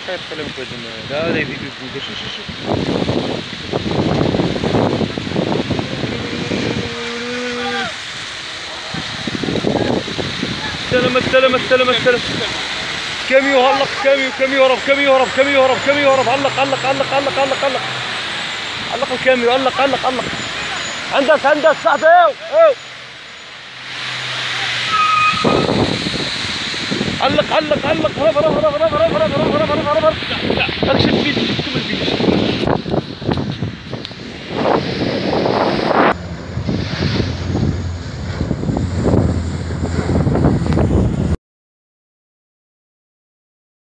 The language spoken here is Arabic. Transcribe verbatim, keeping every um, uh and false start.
خير كلام كويس. لا لا يبي يبي شوف شوف شوف. استلم استلم استلم استلم. كم يهلق كم كم يهرب كم يهرب كم يهرب كم يهرب. علق علق علق علق علق علق علق الكاميو. علق علق علق. عندك عندك صاحبي. اوه اوه علق علق علق. هرب هرب هرب هرب هرب هرب هرب هرب هرب. اكشن فيديو كمل.